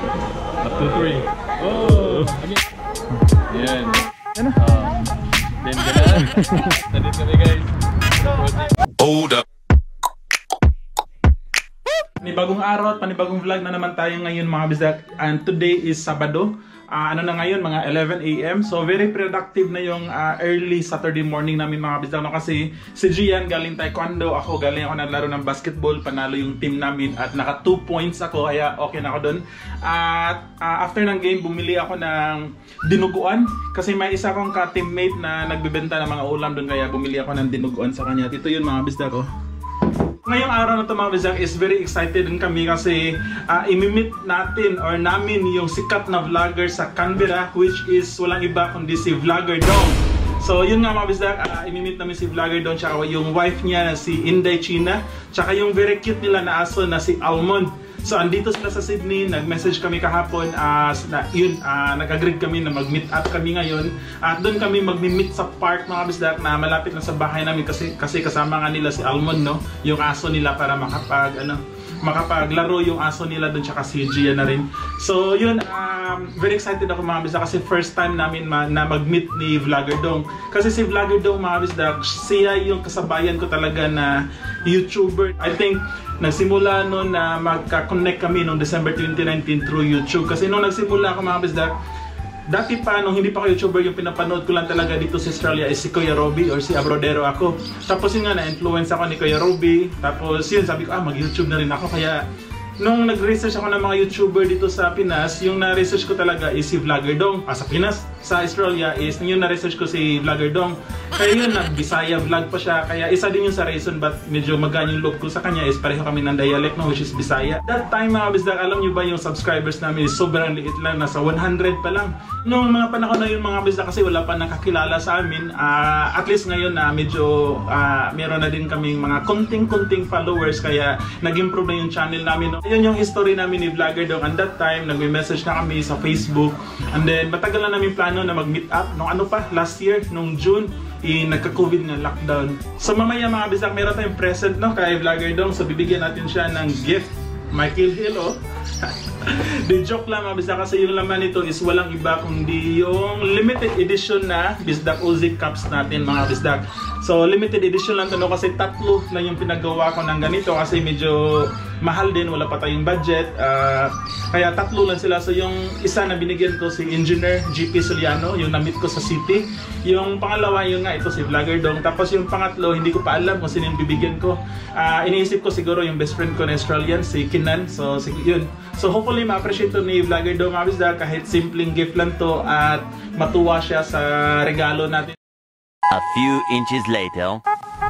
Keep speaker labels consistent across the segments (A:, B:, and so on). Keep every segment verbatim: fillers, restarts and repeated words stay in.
A: Up to three. Oh! Again. Yan.
B: Ano?
A: Um, then gano'n. Nandito kami guys.
C: Hold up.
B: Panibagong araw at panibagong vlog na naman tayo ngayon mga bisdak. And today is Sabado. Uh, ano na ngayon, mga eleven A M So very productive na yung uh, early Saturday morning namin mga bisdak. No? Kasi si Gian galing taekwondo, ako galing ako naglaro ng basketball, panalo yung team namin at naka two points ako, kaya okay na ako dun. At uh, after ng game, bumili ako ng dinuguan kasi may isa akong ka-teammate na nagbebenta ng mga ulam dun, kaya bumili ako ng dinuguan sa kanya. Ito yun mga bisdak ko. Ngayong araw na ito mga bisdak is very excited din kami kasi uh, imimit natin or namin yung sikat na vlogger sa Canberra, which is walang iba kundi si Vlogger Dong. So yun nga mga bisdak, uh, imimit namin si Vlogger Dong tsaka yung wife niya na si Inday China, tsaka yung very cute nila na aso na si Almond. So andito sila sa Sydney, nag-message kami kahapon, uh, na, yun, uh, nag-agree kami na mag-meet up kami ngayon. At doon kami mag-meet sa park mga bisdak na malapit na sa bahay namin kasi, kasi kasama nga nila si Almond, no? Yung aso nila para makapag, ano, makapaglaro yung aso nila doon, tsaka si Gia na rin. So yun, um, very excited ako mga bisdak kasi first time namin ma na mag-meet ni Vlogger Dong. Kasi si Vlogger Dong mga bisdak, siya yung kasabayan ko talaga na YouTuber. I think nagsimula noon na magka-connect kami noong December twenty nineteen through YouTube. Kasi nung nagsimula ako mga bisdak, dati pa nung hindi pa ako YouTuber, yung pinapanood ko lang talaga dito sa Australia is si Kuya Robbie or si Abroadero ako. Tapos yun nga, na-influence ako ni Kuya Robbie. Tapos yun, sabi ko, ah, mag-YouTube na rin ako. Kaya nung nag-research ako ng mga YouTuber dito sa Pinas, yung na-research ko talaga is si Vlogger Dong. Ah, sa Pinas, sa Australia is yung na-research ko si Vlogger Dong. Kaya yun, nag-Bisaya vlog pa siya. Kaya isa din yung sa reason ba't medyo magaan yung loob ko sa kanya is pareho kami ng dialect, no, which is Bisaya. That time mga bisdak, alam nyo ba yung subscribers namin is sobrang liit lang, nasa one hundred pa lang. Noong mga panahon na yun mga bisdak kasi wala pa nakakilala sa amin. Uh, at least ngayon na uh, medyo uh, meron na din kaming mga konting-konting followers, kaya nag-improve na yung channel namin. No? Yun yung history namin ni Vlogger Dong. And that time, nag-message na kami sa Facebook. And then, matagal na namin plano na mag-meet up. Nung ano pa, last year, nung June, eh, nagka-COVID na lockdown. So mamaya mga bisdak, meron tayong present, no, kay Vlogger Dong. So bibigyan natin siya ng gift. Michael Hill, oh. The joke lang mga bisdak kasi yung laman nito is walang iba kundi yung limited edition na Bisdak Uzi Cups natin mga bisdak. So limited edition lang to, no, kasi tatlo lang yung pinagawa ko ng ganito kasi medyo mahal din, wala pa tayong budget. Uh, kaya tatlo lang sila. So yung isa na binigyan ko si Engineer G P Soliano, yung na-meet ko sa city. Yung pangalawa yung nga ito si Vlogger Dong. Tapos yung pangatlo hindi ko pa alam kung sino yung bibigyan ko. Uh, iniisip ko siguro yung best friend ko na Australian, si Kinan. So yun. So hopefully ma-appreciate to ni Vlogger Dong mga bisdak, kahit simpleng gift lang to at matuwa siya sa regalo natin.
D: A few inches later.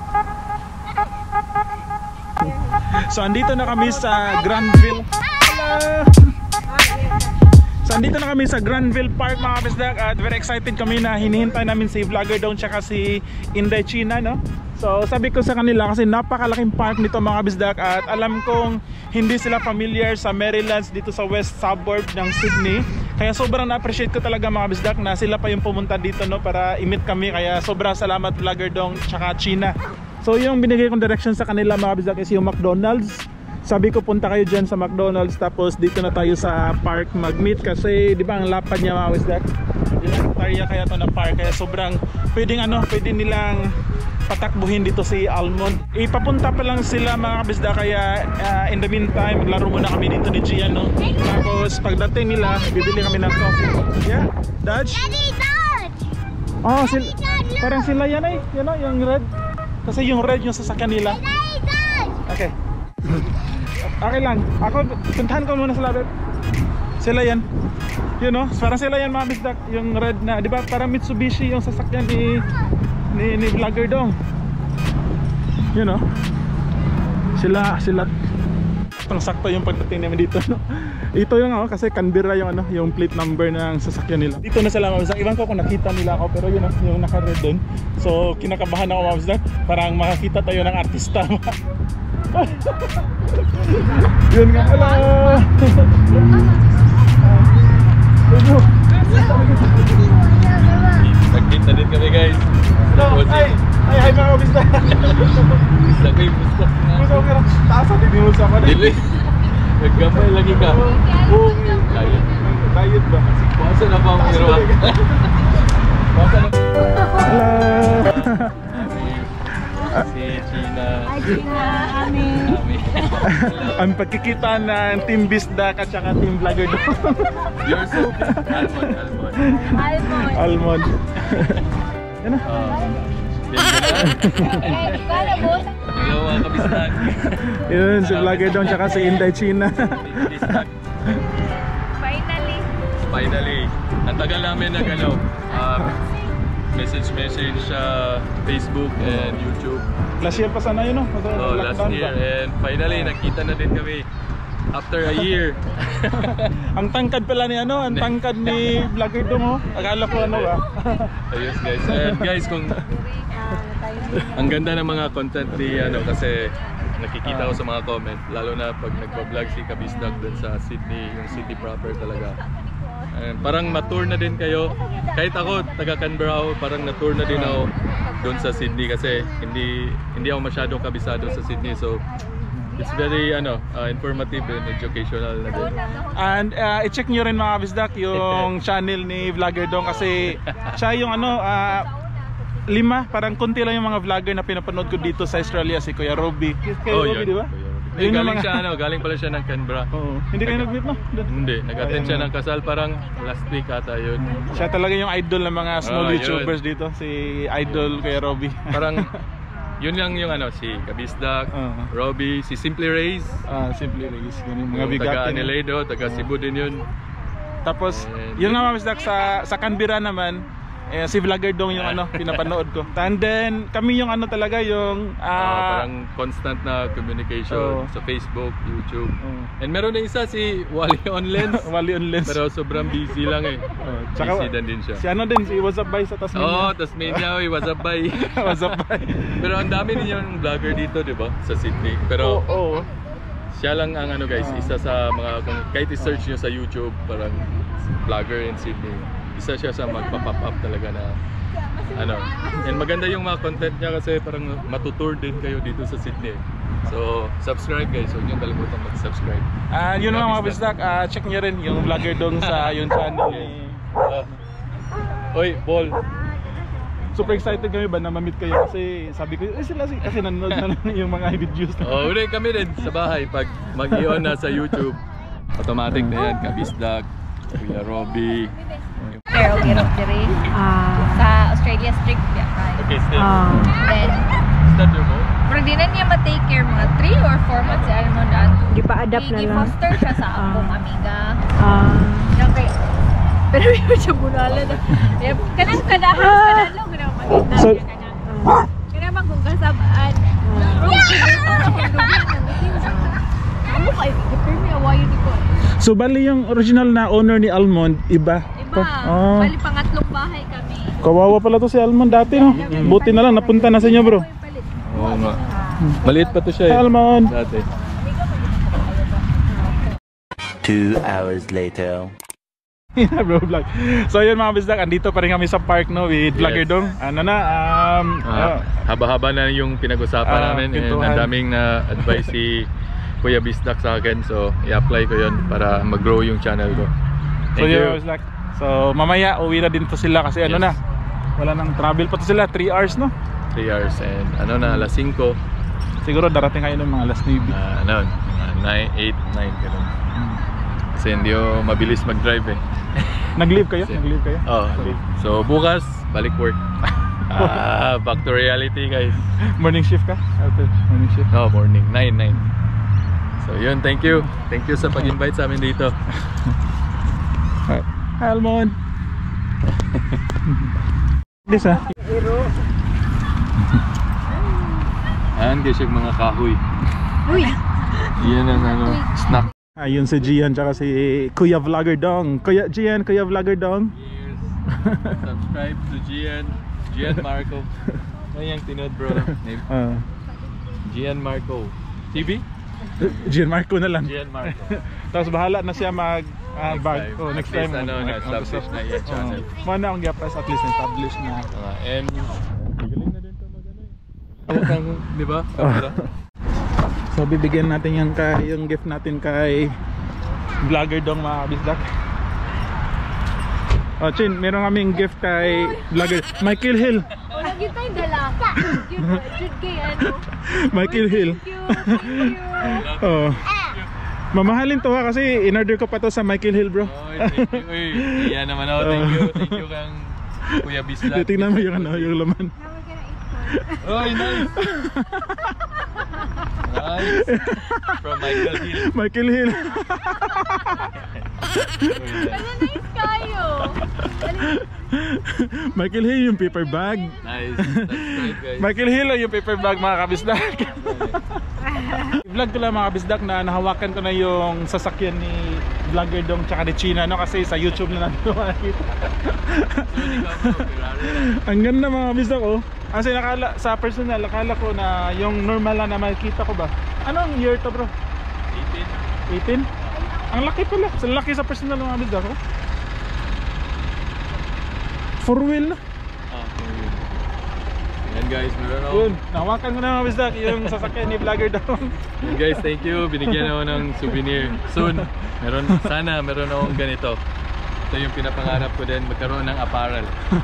B: So andito na kami sa Granville. Hello! So andito na kami sa Granville Park mga bisdak at very excited kami na hinihintay namin si Vlogger Dong tsaka si Inday China, no? So sabi ko sa kanila kasi napakalaking park nito mga bisdak at alam kong hindi sila familiar sa Marylands dito sa west suburb ng Sydney. Kaya sobrang na-appreciate ko talaga mga bisdak na sila pa yung pumunta dito, no, para i-meet kami. Kaya sobrang salamat Vlogger Dong tsaka China. So yung binigay kong direction sa kanila mga bisdak is yung McDonald's. Sabi ko punta kayo dyan sa McDonald's tapos dito na tayo sa park mag-meet kasi di ba ang lapad niya mga bisdak. Area kaya to na park kaya sobrang pwedeng ano, pwede nilang patakbuhin dito si Almond. Ipapunta pa lang sila mga bisdak kaya uh, in the meantime maglaro muna kami dito ni Gian, no? Tapos pagdating nila bibili kami ng coffee. Yeah, Dodge?
E: Daddy, Dodge!
B: Oh, sil parang sila yan eh, you know, yung red. Kasi yung red yung sasakyan nila.
E: Daddy, Dodge!
B: Okay. Okay lang, ako puntahan ko muna sila, babe. Sila yan. You know, parang sila yan mga bisdak, yung red na, di ba? Parang Mitsubishi yung sasakyan ni ni, ni Vlogger Dong. You know, sila sila pang sakto yung pagdating namin dito, no? Ito yung ako, kasi Canberra yung ano, yung plate number ng sasakyan nila. Dito na sila mga bisdak. Iwan ko kung nakita nila ako, pero yun know, yung naka-red doon. So kinakabahan ako mga bisdak, parang makakita tayo ng artista. Yun nga pala.
A: Nag-date na din kami guys.
B: No, ay, ay, ay mga bisdak.
A: Bisdak ko yung bustok na.
B: Bustok ka na. Taas at hindi mo sa ako.
A: Dili. Naggamay lagi ka.
B: Oo.
A: Kaya
B: ang pagkikita ng Team Bisdak at saka Team Vlogger Dong.
A: You're so Almond, almond.
E: Almond.
B: Almond. Yan na.
E: Eh, kala mo.
A: Dalawa kabistan.
B: Yun, si Vlogger Dong tsaka si Inday China.
E: Finally.
A: Finally, ang tagal namin nag ano, um, message message sa Facebook and YouTube.
B: Last year pa sana yun, no?
A: So last year, and finally nakita na din kami after a year.
B: Ang tangkad pala ni ano, ang tangkad ni Vlogger Dong, oh. Akala ko ano ba?
A: Ayos guys. And guys, kung ang ganda ng mga content ni ano, kasi nakikita ko sa mga comment, lalo na pag nagpa-vlog si Kabisdak dun sa Sydney, yung city proper talaga. And parang na-tour na din kayo. Kahit ako, taga Canberra ako, parang na-tour na din ako dun sa Sydney kasi hindi hindi ako masyadong kabisado sa Sydney. So it's very ano, uh, informative and educational na din.
B: And uh, i-check nyo rin mga Kabisdak yung channel ni Vlogger Dong kasi siya yung ano, uh, lima, parang konti lang yung mga vlogger na pinapanood ko dito sa Australia, si Kuya Robbie. Kuya
A: Oh,
B: Robbie,
A: yun.
B: di ba?
A: Eh,
B: Yun yung
A: galing
B: mga-
A: siya ano, galing pala siya ng Canberra.
B: Oo. Hindi kayo nag-meet, no?
A: Hindi, nag-attend siya ng kasal parang last week ata yun.
B: Siya talaga yung idol ng mga small
A: Ah, yun.
B: YouTubers dito, si Idol Kuya Robbie.
A: Parang yun lang yung ano, si Kabisdak,
B: Oo.
A: Robbie, si Simply Rays,
B: Ah, simply release. Yun yung mga
A: yung taga
B: bigatin.
A: Adelaide, taga Cebu din yun.
B: Tapos,
A: And-
B: yun nga mga Kabisdak, sa, sa Canberra naman, eh, si Vlogger Dong yung ano, pinapanood ko. And then, kami yung ano talaga, yung...
A: Ah,
B: ah,
A: parang constant na communication
B: Oo.
A: sa Facebook, YouTube.
B: Oo.
A: And meron na isa si Wally on Lens.
B: Wally on Lens.
A: Pero sobrang busy lang eh.
B: Oh,
A: Busy din din siya.
B: Si ano din, si What's Up Bye sa
A: Oo,
B: Tasmania.
A: oh, Tasmania, oy, what's up, bye?
B: What's Up Bye.
A: Pero ang dami din yung vlogger dito, di ba? Sa Sydney. Pero
B: Oo. Oh,
A: siya lang ang ano guys, isa sa mga, kung kahit i-search nyo sa YouTube, parang vlogger in Sydney. Isa siya sa magpa-pop up talaga na ano. And maganda yung mga content niya kasi parang matutour din kayo dito sa Sydney. So, subscribe guys. Huwag niyo kalimutan mag-subscribe.
B: Ah, yun lang mga Bisdak, ah, check nyo rin yung Vlogger Dong sa yung channel ni...
A: Uh, Oy, Paul.
B: Super excited kami ba na ma-meet kayo kasi sabi ko, eh sila si- kasi nanonood na lang yung mga videos na.
A: Oh, ulit kami din sa bahay pag mag-i-on na sa YouTube. Automatic na yan, Kabisdak, Kuya Robbie.
E: Pero giro diri sa Australia strict biya kay.
A: Okay, still.
E: Then
A: Is that your phone?
E: pero di na niya ma-take care mga three or four months si Almond ato.
F: Di pa adapt na lang.
E: I-foster siya sa akong amiga.
F: Ah.
E: Yan kay pero may siya bunala na. Yan, kanang kadahas kadalo kanang magita
B: So-
E: niya kanang. Kanang bang kung kasabaan. Bro, ano kay gipir mi awayon ni ko.
B: So bali yung original na owner ni Almond, iba?
E: Iba,
B: Ah,
E: bali pangatlong bahay kami.
B: kawawa pala to si Almond dati, no? Buti na lang, napunta na sa inyo, bro.
E: Palit.
A: Oo nga. Maliit pa to siya
B: Hi,
A: eh.
B: Almond.
A: Dati.
D: Two hours later.
B: Yeah, bro, vlog. So yun mga Bisdak, andito pa rin kami sa park, no, with Vlogger
A: Yes.
B: Dong. Ano na, um,
A: Ah,
B: ah,
A: haba-haba na yung pinag-usapan
B: Ah,
A: namin and
B: pintuan.
A: ang daming na advice si Kuya Bisdak sa akin, so i-apply ko yun para mag-grow yung channel ko.
B: so
A: Thank
B: yun
A: you.
B: mga Bisdak. So mamaya, uwi na din to sila kasi ano
A: Yes.
B: na, wala nang travel pa to sila, three hours, no?
A: three hours and ano na, alas singko,
B: Siguro darating kayo ng mga alas nine.
A: uh, ano, nine, eight, nine, ganun. Kasi hindi ko mabilis mag-drive eh.
B: Nag-leave kayo?
A: Kasi-
B: Nag-leave kayo?
A: Oh, so bukas, balik work. Ah, back to reality guys.
B: Morning shift ka? After morning shift.
A: No, morning, nine, nine. So yun, thank you. Thank you sa pag-invite sa amin dito.
B: Hi, Almond. This ah.
A: Ayan guys yung mga kahoy.
E: Uy,
A: Yan ang ano, snack.
B: Ayun si Gian tsaka si Kuya Vlogger Dong. Kuya Gian, Kuya Vlogger Dong.
A: Cheers. Subscribe to Gian. Gian Marco. Ano yung tinod bro? Name?
B: Ah,
A: Gian Marco. T V?
B: Gian Marco na lang.
A: Gian Marco.
B: Tapos bahala na siya mag ah,
A: Next
B: bag.
A: time.
B: Oh, next
A: At
B: time.
A: least, ano,
B: mag-
A: na-establish na yung channel.
B: Oh, Mana akong gapas at least na-establish na.
A: Uh, and galing na din ito mag ano eh. Tawag kang, di ba? Camera.
B: So bibigyan natin yan kay yung gift natin kay Vlogger Dong mga Bisdak. Oh, Chin, meron kaming gift kay Vlogger Michael Hill.
E: wala gyud tay dala. Gyud gyud kay ano.
B: Michael Hill.
E: Thank you. Thank you.
B: Oh. Mamahalin to ha kasi in-order ko pa to sa Michael Hill bro.
A: Oh, thank you. Uy, yan naman ako. Thank you. Thank you kang Kuya Bisdak.
B: Tingnan mo yung ano, yung laman.
A: Oy, nice. Nice. From Michael Hill.
B: Michael Hill.
E: Ano nice kayo?
B: Michael Hill yung paper bag.
A: Nice. That's right, guys.
B: Michael Hill yung paper bag mga kabisdak. Vlog ko lang mga kabisdak na nahawakan ko na yung sasakyan ni Vlogger Dong tsaka ni China no kasi sa YouTube na natin makikita. Ang ganda mga kabisdak oh. Kasi nakala, sa personal, akala ko na yung normal lang na makikita ko ba. Anong year to bro?
A: eighteen.
B: eighteen? Ang laki pala. Sa laki sa personal mga kabisdak oh. Four wheel na.
A: Ah, yan guys, meron ako.
B: Yun, nahawakan ko na mga bisdak yung sasakyan ni Vlogger Dong.
A: Yun guys, thank you. Binigyan ako ng souvenir. Soon, meron, sana meron akong ganito. Ito yung pinapangarap ko din, magkaroon ng apparel.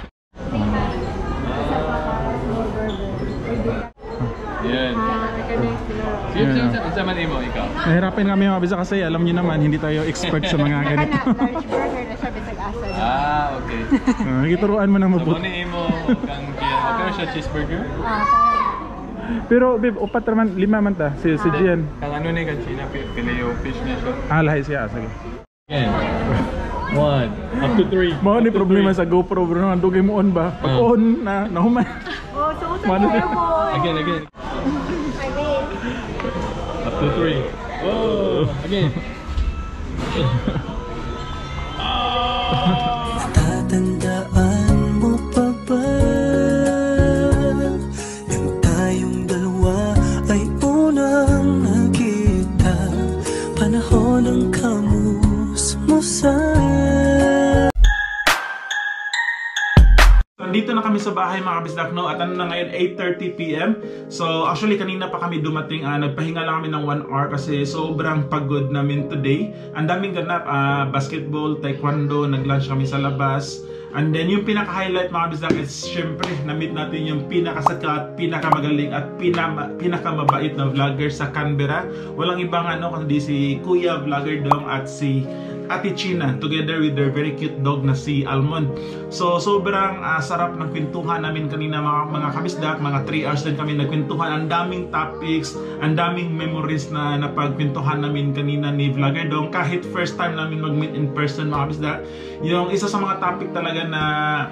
A: Yan. Sige,
B: Yeah.
A: saan sa man mo, ikaw?
B: Nahirapan kami mga bisdak kasi alam niyo naman hindi tayo expert sa mga ganito.
E: Large burger na siya bisag asa.
A: Ah, okay.
B: Uh, Gituruan mo na
A: So,
B: mabuti.
A: muna mo kang kaya. Okay siya cheeseburger?
B: Pero babe, upat naman, lima man ta, si, si Gian.
A: Kang ano ni kan China, Fileo fish na siya.
B: Ah, lahi siya, sige.
A: Again. One. Up to three.
B: Mao ni problema sa GoPro bro, ang dugay mo on ba? Pag
A: Oh.
B: on na, nahuman.
E: Oh, so sa
B: Mano
E: kayo
B: siya?
E: mo.
A: Again, again. Up to three. Oh, again.
F: Tatandaan mo pa ba yung tayong dalawa ay unang nakita, panahon ng kamusmusan.
B: Nandito na kami sa bahay mga kabisdak no at ano na ngayon eight thirty p m So actually kanina pa kami dumating, uh, nagpahinga lang kami ng one hour kasi sobrang pagod namin today. Ang daming ganap, uh, basketball, taekwondo, nag-lunch kami sa labas. And then yung pinaka-highlight mga kabisdak is syempre na-meet natin yung pinakasikat, pinakamagaling at pinama, pinakamabait na vlogger sa Canberra. Walang ibang ano kundi si Kuya Vlogger Dong at si Ate China together with their very cute dog na si Almond. So sobrang uh, sarap ng kwentuhan namin kanina mga, mga kabisdak, mga three hours din kami nagkwentuhan. Ang daming topics, ang daming memories na napagkwentuhan namin kanina ni Vlogger Dong. Kahit first time namin mag-meet in person mga kabisdak, yung isa sa mga topic talaga na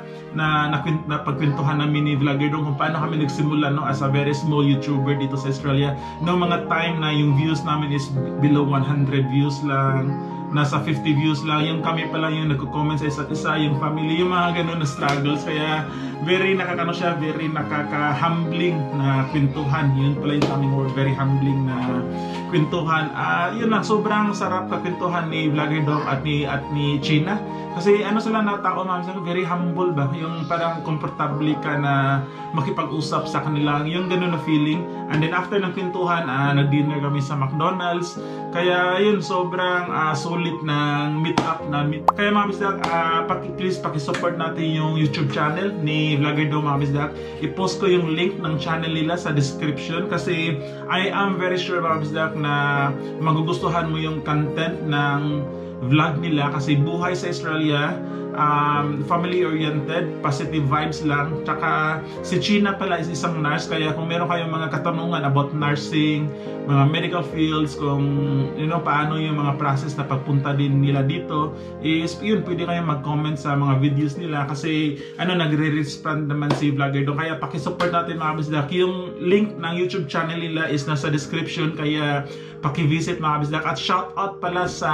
B: na napagkwentuhan namin ni Vlogger Dong kung paano kami nagsimula no, as a very small YouTuber dito sa Australia. No mga time na yung views namin is below one hundred views lang, nasa fifty views lang, yung kami pa lang yung nagko-comment sa isa't isa, yung family, yung mga ganun na struggles. Kaya very nakakano siya, very nakaka-humbling na kwentuhan. Yun pala yung aming word, very humbling na kwentuhan. Uh, yun lang, sobrang sarap ka kwentuhan ni Vlogger Dong at ni, at ni China. Kasi ano sila na tao, ma'am, very humble ba? Yung parang komportable ka na makipag-usap sa kanila, yung ganun na feeling. And then after ng kwentuhan, uh, nag-dinner kami sa McDonald's. Kaya yun, sobrang uh, solid ng meet-up namin. Kaya mga bisdak, uh, paki, please pakisupport natin yung YouTube channel ni Vlogger Dong mga bisdak. I-post ko yung link ng channel nila sa description kasi I am very sure mga bisdak na magugustuhan mo yung content ng vlog nila kasi buhay sa Australia, um, family-oriented, positive vibes lang. Tsaka si China pala is isang nurse, kaya kung meron kayong mga katanungan about nursing, mga medical fields, kung you know, paano yung mga process na pagpunta din nila dito, is yun, pwede kayong mag-comment sa mga videos nila kasi ano, nagre-respond naman si Vlogger Dong. Kaya pakisupport natin mga bisdak. Yung link ng YouTube channel nila is nasa description, kaya paki-visit mga bisdak. At shout out pala sa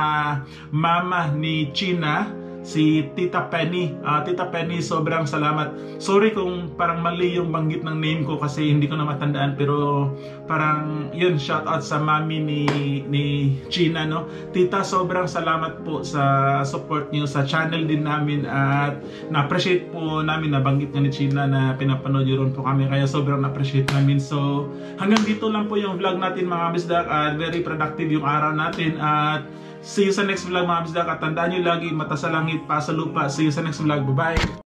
B: mama ni China, si Tita Penny. Uh, Tita Penny, sobrang salamat. Sorry kung parang mali yung banggit ng name ko kasi hindi ko na matandaan, pero parang yun, shout out sa mami ni, ni China, no? Tita, sobrang salamat po sa support niyo sa channel din namin at na-appreciate po namin na banggit niya ni China na pinapanood yun po kami, kaya sobrang na-appreciate namin. So hanggang dito lang po yung vlog natin mga bisdak at very productive yung araw natin at see you sa next vlog mga bisdak at tandaan nyo lagi, mata sa langit, pa sa lupa. See you sa next vlog. Bye-bye!